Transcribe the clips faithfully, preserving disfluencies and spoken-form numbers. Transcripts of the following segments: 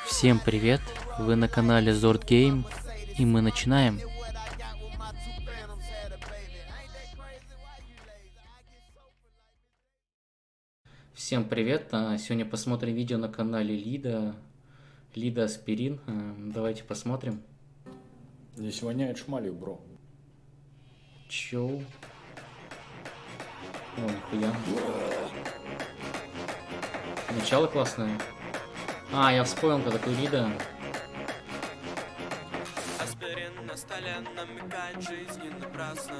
Всем привет, вы на канале Zord Game, и мы начинаем. Всем привет, сегодня посмотрим видео на канале Лида, Лида Аспирин, давайте посмотрим. Здесь воняет шмалью, бро. Чё? О, нихуя. Начало классное. А, я вспомнил, кто такой Лида. Аспирин на столе намекает, жизнь не напрасно.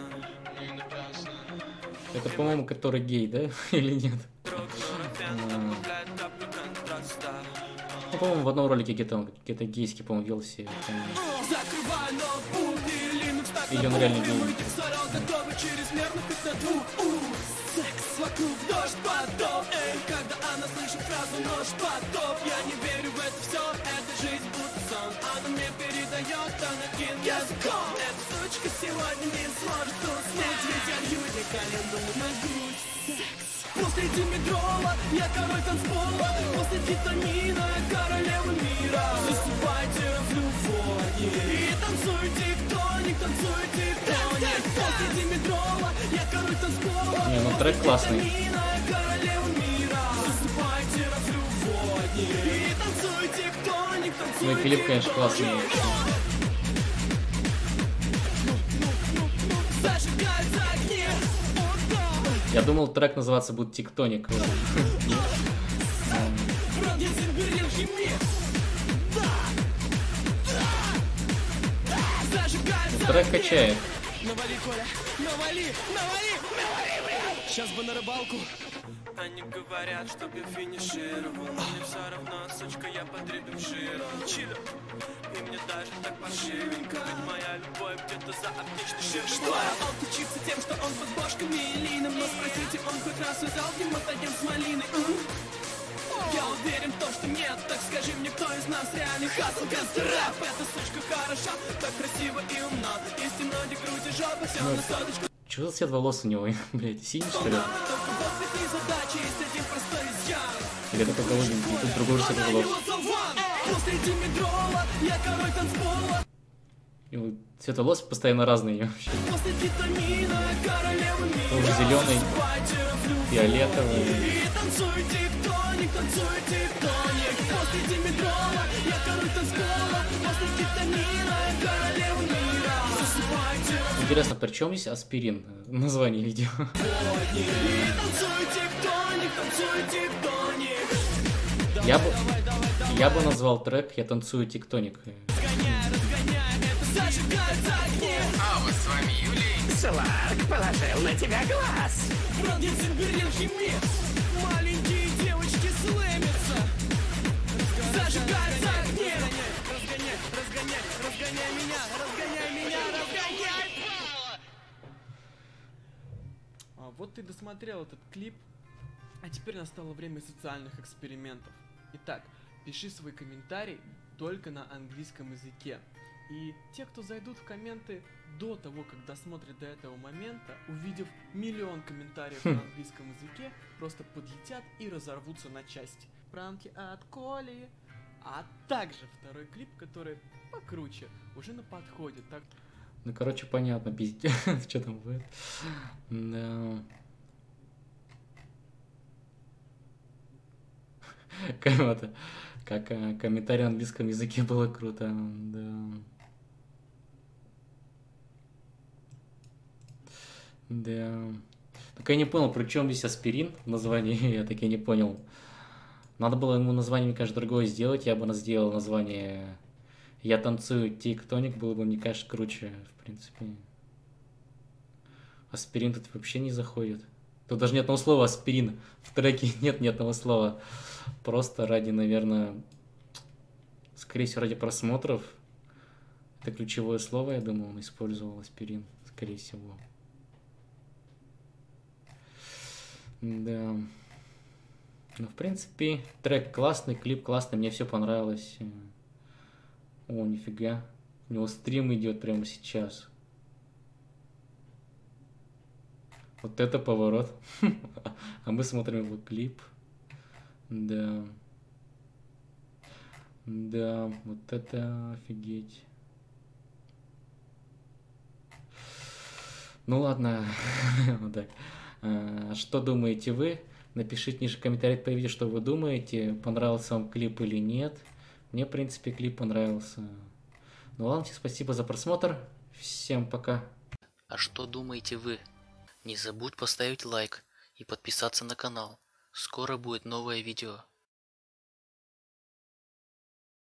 Это, по-моему, который гей, да? Или нет? Ну, по-моему, в одном ролике где-то где-то гейский, по-моему, вел себе. Или он реально гей. Секс вокруг, дождь, потоп. Эй, когда она слышит фразу нож, потоп. Я не верю в это все, эта жизнь будто сон. Она мне передает анакин языком. Эта сучка сегодня не сможет уснуть, ведь я лью ей коленку на грудь. Секс. После Димитрова я король танцпола, после Титанина я королева мира. Засыпайте в любовь и танцуйте кто-нибудь, танцуйте кто-нибудь. После Димитрова я король танцпола. Не, ну трек классный. Ну и клип, конечно, классный. Я думал, трек называться будет «Тектоник». Трек качает. Навали, Коля, навали, навали, навали, блядь! Сейчас бы на рыбалку. Они говорят, чтоб я финишировал. Мне все равно, сучка, я подребешировал. Чилю. И мне даже так паршивенько. Ведь моя любовь где-то за оптичной ширмой. Что? Он тучится тем, что он под бошками и лином. Но спросите, он хоть раз взял гематоген с малиной? Я уверен в том, что нет. Так скажи мне, кто из нас реальный хасл рэп? Эта сучка хороша, так красиво и умна. Истинно, где грудь и жопа, все на соточку. Чего за цвет волос у него? Блять, синий, что ли? Или это только голубенький, тут другой цвет волос. И вот цвет волос постоянно разные вообще. Тоже зеленый, фиолетовый. Интересно, при чем здесь аспирин? Название видео. Я бы, я бы назвал трек «Я танцую тектоник». А вот с вами Юлий. Сларк положил на тебя глаз. Маленькие девочки слэмятся. Зажигается огне. Разгоняй, разгоняй, разгоняй меня, разгоняй меня, разгоняй. А, вот ты досмотрел этот клип, а теперь настало время социальных экспериментов. Итак, пиши свой комментарий только на английском языке. И те, кто зайдут в комменты до того, как досмотрят до этого момента, увидев миллион комментариев на английском языке, просто подлетят и разорвутся на части. Пранки от Коли. А также второй клип, который покруче, уже на подходе. Так... Ну, короче, понятно, пиздец, что там будет. Да. Как это, как комментарий на английском языке было круто, да. Да. Только я не понял, при чем здесь аспирин в названии, я так и не понял. Надо было ему название, мне кажется, другое сделать, я бы сделал название «Я танцую тектоник», было бы, мне кажется, круче, в принципе. Аспирин тут вообще не заходит. Тут даже нет одного слова «аспирин». В треке нет ни одного слова. Просто ради, наверное, скорее всего, ради просмотров. Это ключевое слово, я думаю, он использовал аспирин, скорее всего. Да. Ну, в принципе, трек классный, клип классный, мне все понравилось. О, нифига. У него стрим идет прямо сейчас. Вот это поворот. А мы смотрим его клип. Да. Да, вот это офигеть. Ну ладно, вот так. А, что думаете вы? Напишите ниже в комментариях по видео, что вы думаете, понравился вам клип или нет. Мне, в принципе, клип понравился. Ну ладно, всем спасибо за просмотр. Всем пока. А что думаете вы? Не забудь поставить лайк и подписаться на канал. Скоро будет новое видео.